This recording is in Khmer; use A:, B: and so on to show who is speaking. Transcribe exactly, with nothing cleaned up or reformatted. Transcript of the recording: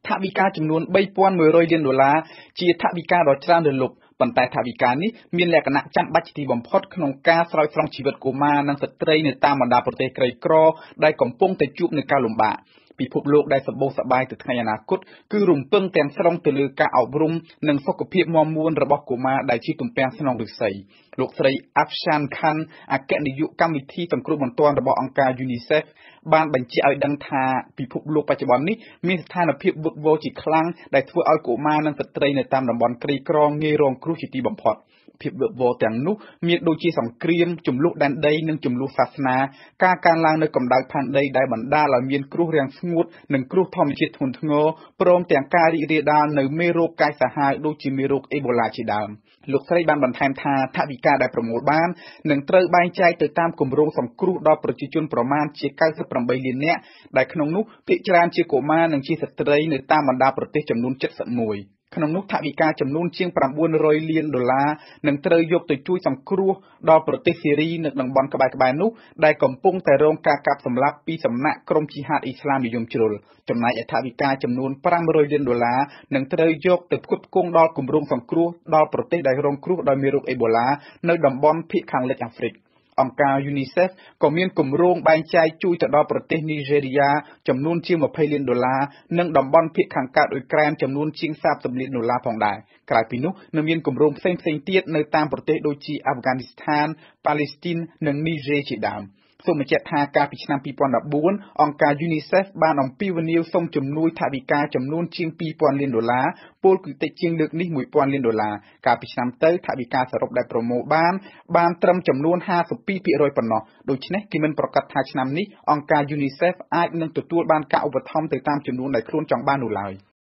A: ថវិកាចំនួនបីពាន់មួយរយលានដុល្លារជាថវិកាដ៏ច្រើនលើសលប់ប៉ុន្តែថវិកានេះមានលក្ខណៈចាំបាច់ជាទីបំផុតក្នុងការស្រោចស្រង់ជីវិតកុមារនិងស្ត្រីនៅតាមបណ្ដាប្រទេសក្រីក្រដែលកំពុងតែជួបនឹងការលំបាកពិភពលោកដែលសម្បូរសប្បាយទៅថ្ងៃអនាគតគឺរំពឹងទាំងស្រុងទៅលើការអប់រំនិងសុខភាពមាំមួនរបស់កុមារដែលជាទំពាំងស្នងឫស្សីលោកស្រី Afshan Khan អគ្គនាយកកម្មវិធីសង្គ្រោះបន្ទាន់របស់អង្គការ UNICEF បានបញ្ជាក់ឲ្យដឹងថាពិភពលោកបច្ចុប្បន្ននេះមានស្ថានភាពវឹកវរជាខ្លាំងដែលធ្វើឲ្យកុមារនិងស្ត្រីនៅតាមតំបន់ក្រីក្រងាយរងគ្រោះជាទីបំផុតភាពវឹកវរទាំងនោះមានដូចជាសង្គ្រាមចំនួនដែនដីនិងចំនួនសាសនាការកើនឡើងនៅកម្ដៅផែនដីដែលបណ្ដាលឲ្យមានគ្រោះរាំងស្ងួតនិងគ្រោះធម្មជាតិធ្ងន់ធ្ងរព្រមទាំងការរីករាលដាលនៅមេរោគកាចសាហាវដូចជាមេរោគអេបូឡាជាដើមលោកស្រីបានបន្ថែមថាថវិកាដែលប្រមូលបាននឹងត្រូវបែងចែកទៅតាមគម្រោងសង្គ្រោះដល់ប្រជាជនប្រមាណជាកៅសិបប្រាំបីលាននាក់ដែលក្នុងនោះភាគច្រើនជាកុមារនិងជាស្ត្រីនៅតាមបណ្ដាប្រទេសចំនួនเจ็ดสิบเอ็ดក្នុងនោះថវិកាចំនួនជាង៩រយលានដុល្លារនឹងត្រូវយកទៅជួយសង្គ្រោះដល់ប្រទេសសេរីនៅតំបន់ក្បែរៗនោះដែលកំពុងតែរងការកាប់សម្លាប់ពីសំណាក់ក្រុមជីហាតអ៊ីស្លាមនិយមជ្រុលចំណែកឯថវិកាចំនួនប្រាំរយលានដុល្លារនឹងត្រូវយកទៅផ្គត់ផ្គង់ដល់គម្រោងសង្គ្រោះដល់ប្រទេសដែលរងគ្រោះដោយមេរោគអេបូឡានៅតំបន់ភាគខាងលិចអាហ្វ្រិកអង្គការ UNICEF ក៏មានគម្រោងបែងចែកជួយទៅដល់ប្រទេសនីហ្សេរីយ៉ាចំនួនជាងยี่สิบលានដុល្លារនិងតំបន់ភាគខាងកើតអ៊ុយក្រែនចំនួនជាងសាមសិបលានដុល្លារផងដែរក្រៅពីនោះនៅមានគម្រោងផ្សេងៗទៀតនៅតាមប្រទេសដូចជាអាហ្វហ្គានីស្ថានប៉ាឡេស្ទីននិងនីហ្សេជាដើមសូមបញ្ជាក់ថាកាលពីឆ្នាំពីរពាន់ដប់បួនអង្គការ UNICEF បានអំពាវនាវសុំជំនួយថវិកាចំនួនជាងពីរពាន់លានដុល្លារពលគឺតិចជាងលើកនេះមួយពាន់លានដុល្លារកាលពីឆ្នាំទៅថវិកាសរុបដែលប្រមូលបានបានត្រឹមចំនួនห้าสิบสองភាគរយប៉ុណ្ណោះដូច្នេះគេមិនប្រកាសថាឆ្នាំនេះអង្គការ UNICEF អាចនឹងទទួលបានការឧបត្ថម្ភទៅតាមចំនួនដែលខ្លួនចង់បាននោះឡើយ